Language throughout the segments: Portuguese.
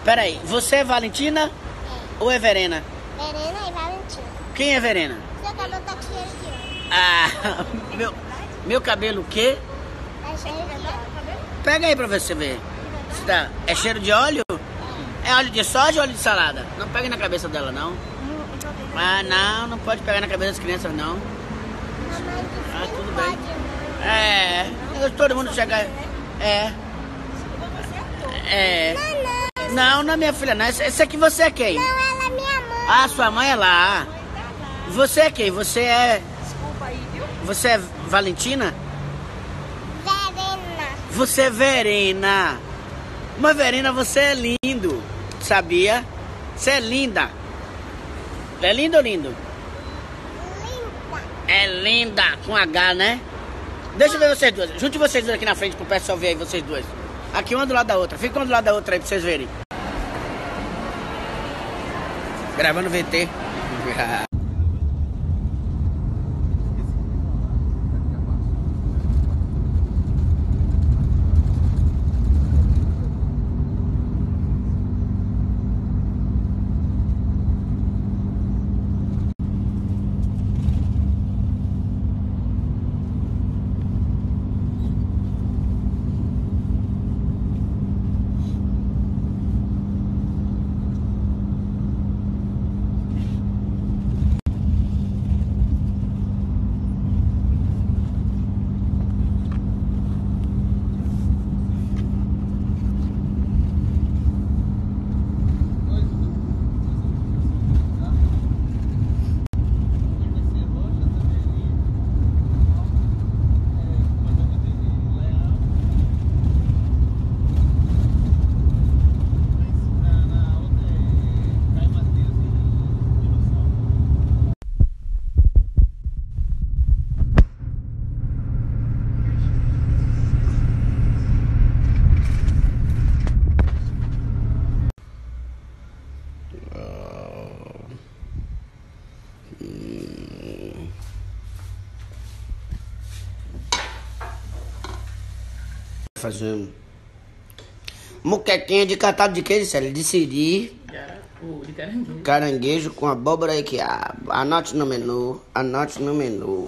Peraí, você é Valentina ou é Verena? Verena e Valentina. Quem é Verena? Seu cabelo tá com cheiro de óleo. Ah, meu cabelo o quê? É cheiro de óleo. Pega aí pra você ver. Se tá, é cheiro de óleo? É óleo de soja ou óleo de salada? Não pega na cabeça dela, não. Ah, não pode pegar na cabeça das crianças, não. Mamãe disse Ah, que tudo não bem. pode, não. Todo mundo chegar. Não, minha filha, não. Esse aqui você é quem? Não, ela é minha mãe. Ah, sua mãe é lá. Você é quem? Você é. Desculpa aí, viu? Você é Valentina? Verena. Você é Verena. Mas Verena, você é lindo. Sabia? Você é linda. É lindo ou lindo? Linda. É linda, com H, né? Deixa eu ver vocês duas. Junte vocês duas aqui na frente pro pessoal ver aí vocês duas. Aqui uma do lado da outra. Fica uma do lado da outra aí pra vocês verem. Gravando VT. Fazendo muquequinha de catado de queijo, Célia? De siri, De caranguejo. caranguejo com abóbora e quiabo. Anote no menu, anote no menu.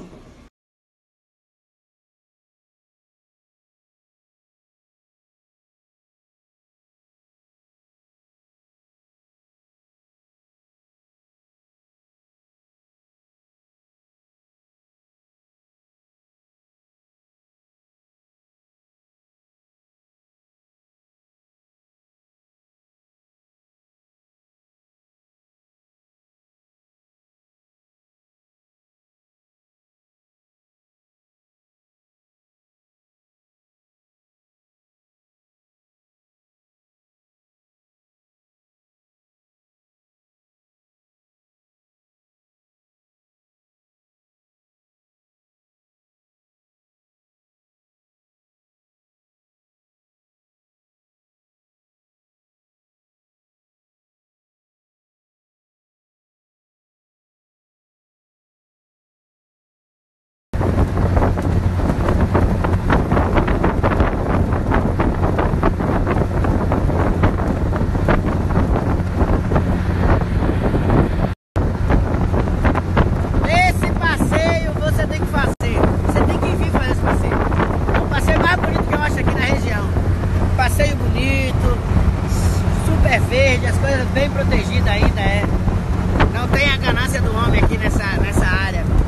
Esse passeio você tem que fazer. Você tem que vir fazer esse passeio. É o passeio mais bonito que eu acho aqui na região. Passeio bonito, super verde, as coisas bem protegidas ainda, Não tem a ganância do homem aqui nessa área.